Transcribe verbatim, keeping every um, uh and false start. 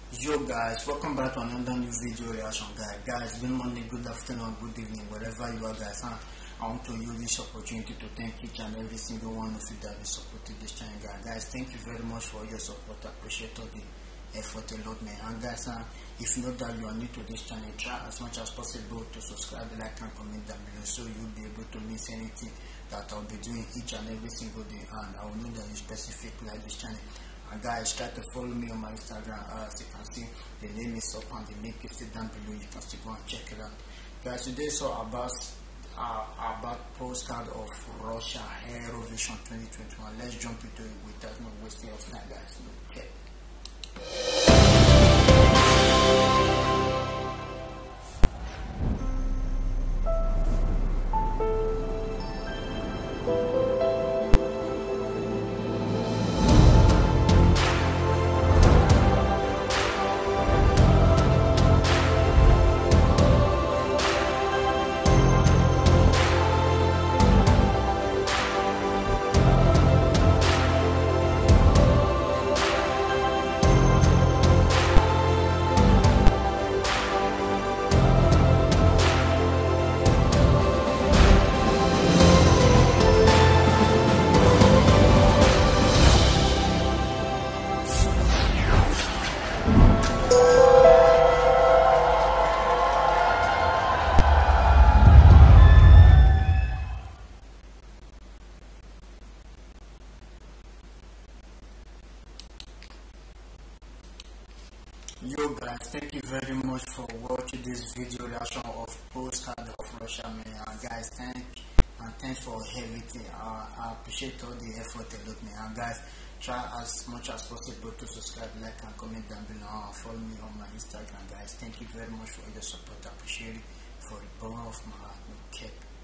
Yo guys, welcome back to another new video reaction guys. Guys, good morning, good afternoon, good evening, wherever you are guys. Huh? I want to use this opportunity to thank each and every single one of you that has supported this channel guys. Guys, thank you very much for your support. I appreciate all the effort a lot man. And guys, huh, if you know that you are new to this channel, try as much as possible to subscribe, like and comment down below so you'll be able to miss anything that I'll be doing each and every single day, and I will know that you specifically like this channel. And guys, try to follow me on my Instagram. Uh, as you can see, the name is up and the link is down below. You can still go and check it out. Guys, today is all about uh, about postcard of Russia Eurovision twenty twenty-one. Let's jump into it without no wasting of time, guys. Okay. Yo guys, thank you very much for watching this video reaction of postcard of Russia man. And guys, thank and thanks for everything. Uh, I appreciate all the effort a lot man. And guys, try as much as possible to subscribe, like and comment down below, and follow me on my Instagram guys. Thank you very much for your support. I appreciate it for the bottom of my heart. Okay.